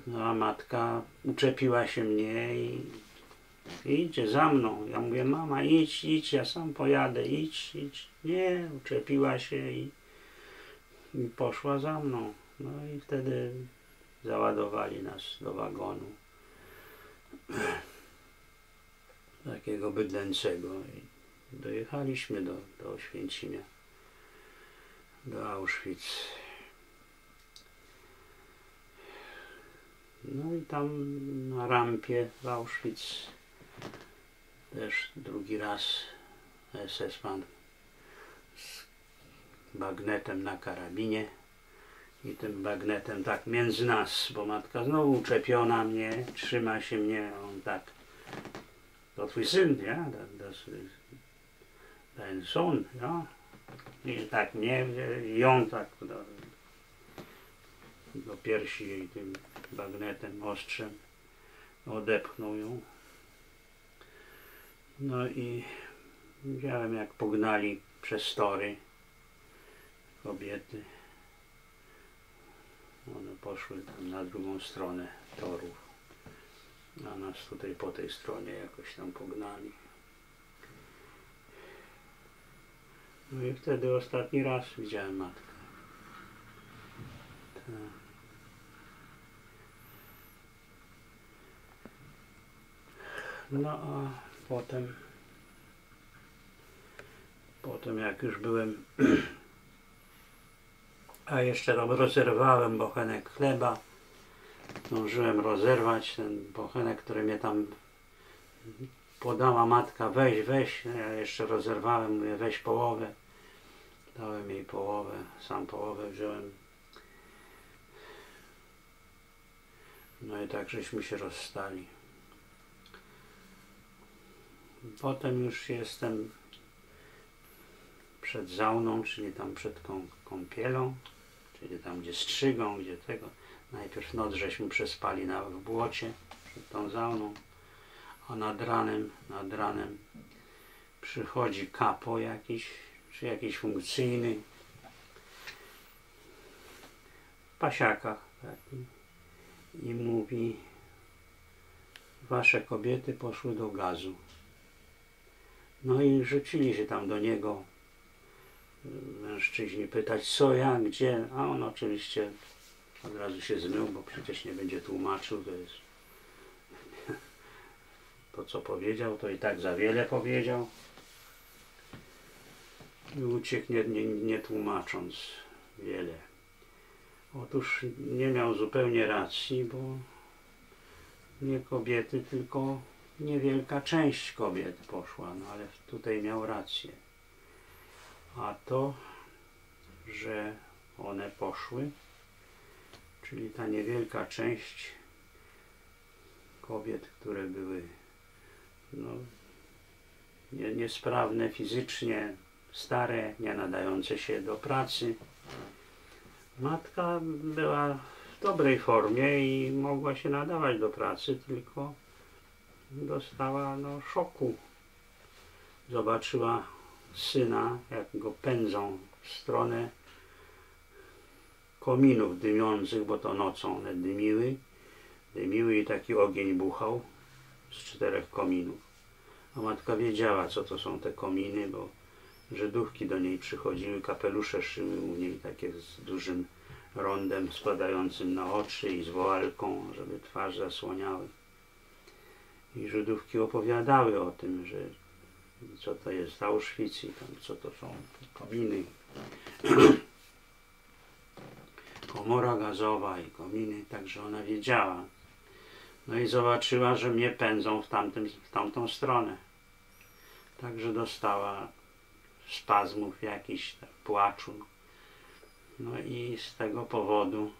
No a matka uczepiła się mnie i idzie za mną. Ja mówię, mama, idź, ja sam pojadę, idź. Nie, uczepiła się i poszła za mną. No i wtedy załadowali nas do wagonu takiego bydlęcego i dojechaliśmy do Oświęcimia, do Auschwitz. No i tam na rampie w Auschwitz też drugi raz SS-man z bagnetem na karabinie i tym bagnetem tak między nas, bo matka znowu uczepiona mnie, trzyma się mnie, on tak, to twój syn, ja? Ten son, ja? I tak mnie, ją tak do piersi jej tym bagnetem, ostrzem odepchnął ją. No i widziałem, jak pognali przez tory kobiety. One poszły tam na drugą stronę torów, a nas tutaj po tej stronie jakoś tam pognali. No i wtedy ostatni raz widziałem matkę. No a potem jak już byłem, a jeszcze rozerwałem bochenek chleba, zdążyłem rozerwać ten bochenek, który mnie tam podała matka, weź, ja jeszcze rozerwałem, mówię, weź połowę, dałem jej połowę, sam połowę wziąłem. No i tak żeśmy się rozstali. Potem już jestem przed zauną, czyli tam przed kąpielą, czyli tam gdzie strzygą, gdzie tego. Najpierw noc żeśmy przespali w błocie przed tą zauną, a nad ranem przychodzi kapo jakiś, czy jakiś funkcyjny, w pasiakach taki, i mówi, wasze kobiety poszły do gazu. No i rzucili się tam do niego mężczyźni pytać, co, jak, gdzie, a on oczywiście od razu się zmył, bo przecież nie będzie tłumaczył, to jest to, co powiedział, to i tak za wiele powiedział i uciekł nie tłumacząc wiele. Otóż nie miał zupełnie racji, bo nie kobiety, tylko niewielka część kobiet poszła, no ale tutaj miał rację. A to, że one poszły, czyli ta niewielka część kobiet, które były no, niesprawne fizycznie, stare, nie nadające się do pracy. Matka była w dobrej formie i mogła się nadawać do pracy, tylko dostała szoku. Zobaczyła syna, jak go pędzą w stronę kominów dymiących, bo to nocą one dymiły i taki ogień buchał z 4 kominów. A matka wiedziała, co to są te kominy, bo Żydówki do niej przychodziły, kapelusze szyły u niej takie z dużym rondem spadającym na oczy i z woalką, żeby twarz zasłaniały. I Żydówki opowiadały o tym, że co to jest Auschwitz i tam, co to są kominy, komora gazowa i kominy, także ona wiedziała. No i zobaczyła, że mnie pędzą w tamtą stronę. Także dostała spazmów jakichś, płaczu. No i z tego powodu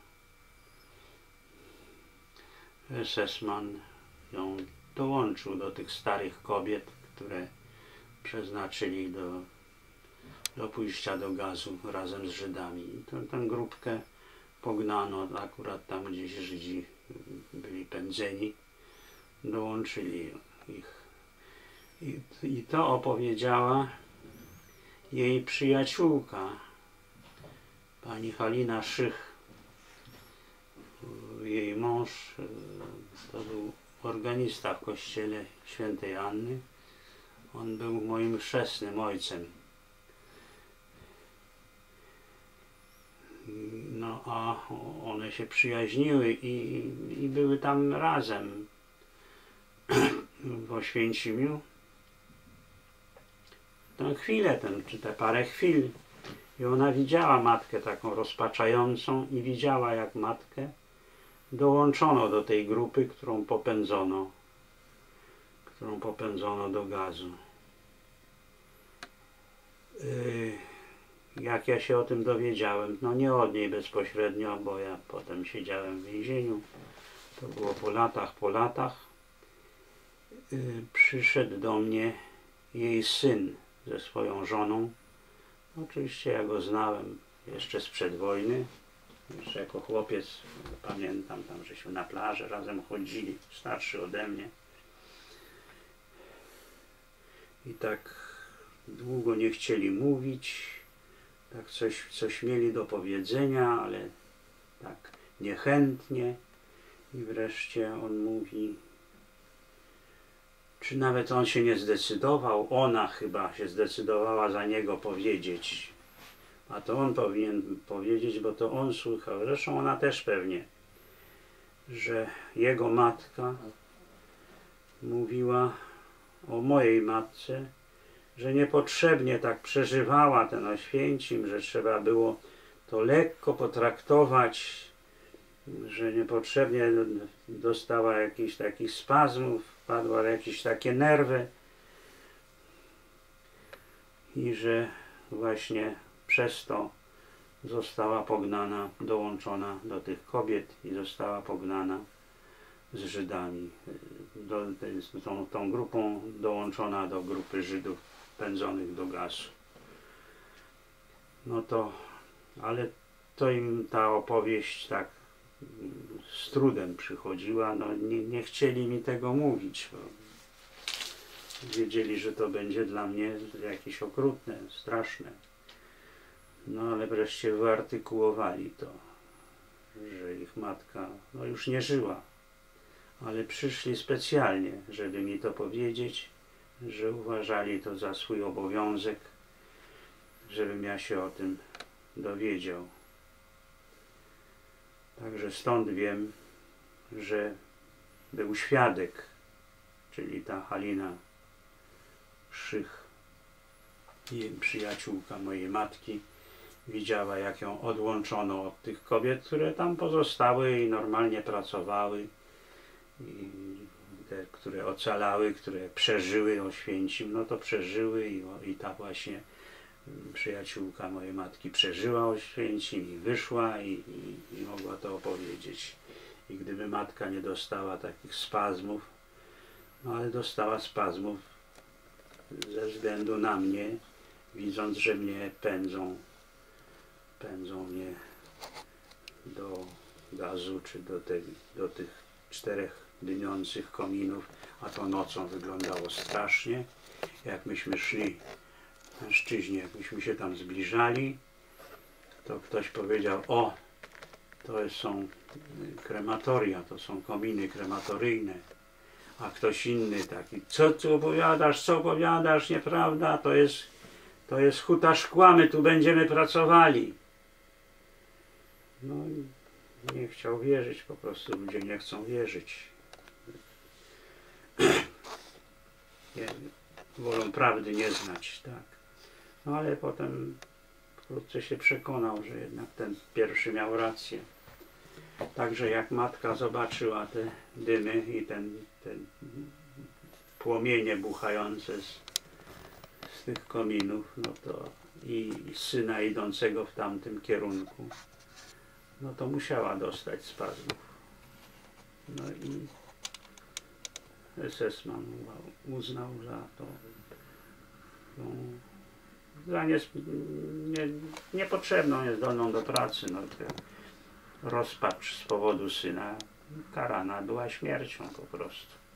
SS-man ją dołączył do tych starych kobiet, które przeznaczyli do pójścia do gazu razem z Żydami. I tę grupkę pognano akurat tam, gdzie Żydzi byli pędzeni, dołączyli ich. I to opowiedziała jej przyjaciółka, pani Halina Szych. Jej mąż mąż to był organista w kościele świętej Anny. On był moim chrzestnym ojcem. No a one się przyjaźniły i były tam razem w Oświęcimiu. Tę chwilę, czy te parę chwil. I ona widziała matkę taką rozpaczającą i widziała, jak matkę dołączono do tej grupy, którą popędzono do gazu. Jak ja się o tym dowiedziałem? No nie od niej bezpośrednio, bo ja potem siedziałem w więzieniu. To było po latach. Przyszedł do mnie jej syn ze swoją żoną. Oczywiście ja go znałem jeszcze sprzed wojny. Jeszcze jako chłopiec pamiętam tam, żeśmy na plażę razem chodzili, starszy ode mnie. I tak długo nie chcieli mówić, tak coś mieli do powiedzenia, ale tak niechętnie. I wreszcie on mówi, czy nawet on się nie zdecydował, ona chyba się zdecydowała za niego powiedzieć. A to on powinien powiedzieć, bo to on słuchał. Zresztą ona też pewnie, że jego matka mówiła o mojej matce, że niepotrzebnie tak przeżywała ten Oświęcim, że trzeba było to lekko potraktować, że niepotrzebnie dostała jakichś takich spazmów, wpadła w jakieś takie nerwy i że właśnie przez to została pognana, dołączona do tych kobiet i została pognana z Żydami. Tą grupą dołączona do grupy Żydów pędzonych do gazu. No to, ale to im ta opowieść tak z trudem przychodziła. No nie chcieli mi tego mówić, bo wiedzieli, że to będzie dla mnie jakieś okrutne, straszne. No ale wreszcie wyartykułowali to, że ich matka no już nie żyła, ale przyszli specjalnie, żeby mi to powiedzieć, że uważali to za swój obowiązek, żebym ja się o tym dowiedział. Także stąd wiem, że był świadek, czyli ta Halina Szych, jej przyjaciółka mojej matki, widziała, jak ją odłączono od tych kobiet, które tam pozostały i normalnie pracowały, i te, które ocalały, które przeżyły Oświęcim, no to przeżyły i ta właśnie przyjaciółka mojej matki przeżyła Oświęcim i wyszła i mogła to opowiedzieć. I gdyby matka nie dostała takich spazmów, no ale dostała spazmów ze względu na mnie, widząc, że mnie pędzą mnie do gazu, czy do tych 4 dymiących kominów, a to nocą wyglądało strasznie. Jak myśmy szli, mężczyźni, jak myśmy się tam zbliżali, to ktoś powiedział, o, to są krematoria, to są kominy krematoryjne. A ktoś inny taki, co ty opowiadasz, nieprawda, to jest huta szkła, my tu będziemy pracowali. No i nie chciał wierzyć, po prostu ludzie nie chcą wierzyć. Wolą prawdy nie znać, tak. No ale potem wkrótce się przekonał, że jednak ten pierwszy miał rację. Także jak matka zobaczyła te dymy i te płomienie buchające z tych kominów, no to i syna idącego w tamtym kierunku, no to musiała dostać spazmów. No i SS-man uznał za to, za niepotrzebną, niezdolną do pracy. No, rozpacz z powodu syna karana była śmiercią po prostu.